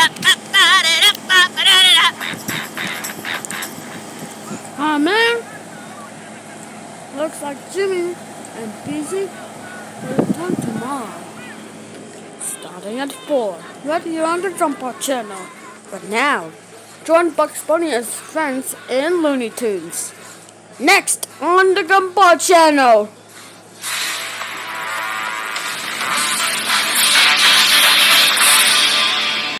Aw, man. Looks like Jimmy and Busy will return tomorrow. Starting at 4, right here on the Gumball channel. But now, join Bugs Bunny as friends in Looney Tunes. Next on the Gumball channel.